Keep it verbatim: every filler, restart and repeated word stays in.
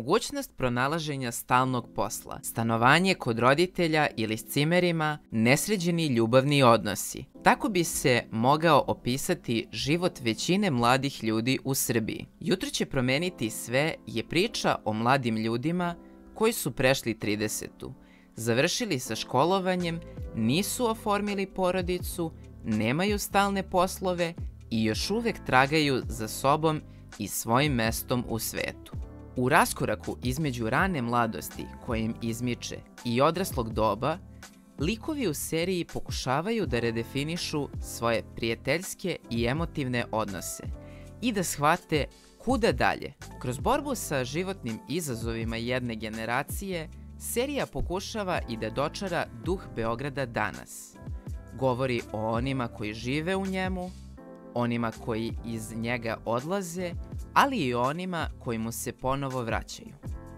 nemogućnost pronalaženja stalnog posla, stanovanje kod roditelja ili s cimerima, nesređeni ljubavni odnosi. Tako bi se mogao opisati život većine mladih ljudi u Srbiji. Jutro će promeniti sve je priča o mladim ljudima koji su prešli tridesetu, završili sa školovanjem, nisu oformili porodicu, nemaju stalne poslove i još uvek tragaju za sobom i svojim mestom u svetu. U raskoraku između rane mladosti koja im izmiče i odraslog doba, likovi u seriji pokušavaju da redefinišu svoje prijateljske i emotivne odnose i da shvate kuda dalje. Kroz borbu sa životnim izazovima jedne generacije, serija pokušava i da dočara duh Beograda danas. Govori o onima koji žive u njemu, onima koji iz njega odlaze, ali i onima koji mu se ponovo vraćaju.